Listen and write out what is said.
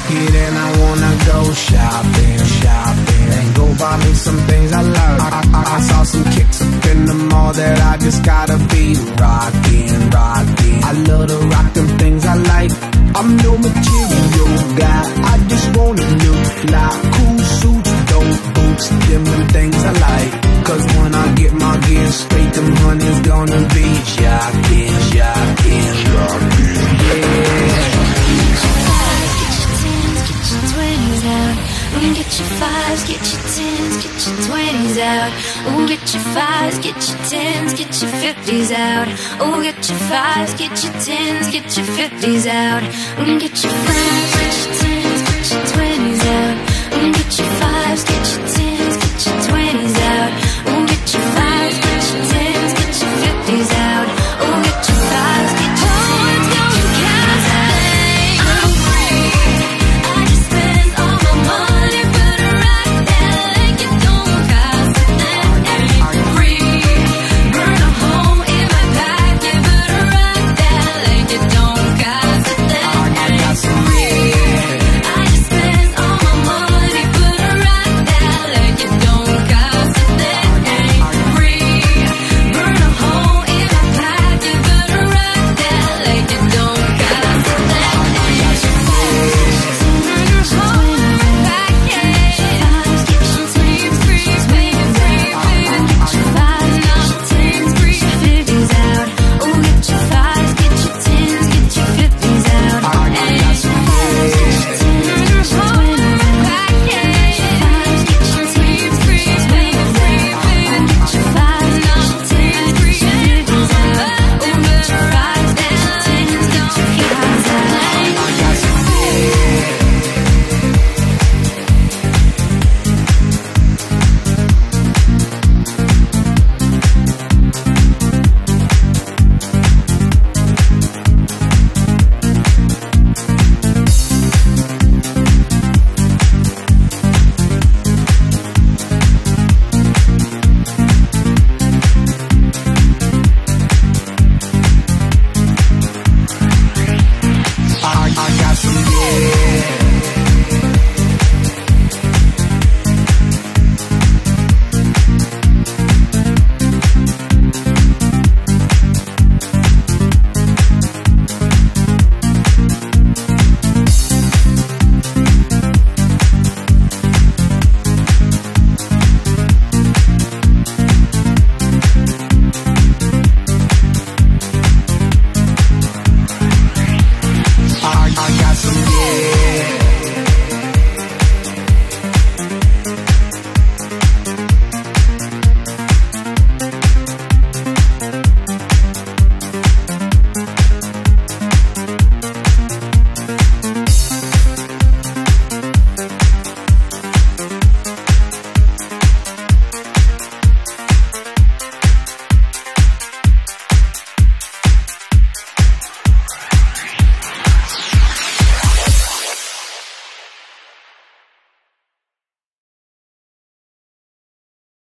pocket and I wanna go shopping, shopping. And go buy me some things I love. I saw some kicks up in the mall that I just gotta be rocking, rocking. I love to rock them things I like. I'm no material guy, I just wanna look fly. Cool suits, dope boots, them things I like. Cause when I get my gear straight, them honey's gonna be shocking, shocking, shocking. Yeah. Get your fives, get your tens, get your 20s out. Oh, get your fives, get your tens, get your 50s out. Oh, get your fives, get your tens, get your 50s out. Get your fives, get your tens.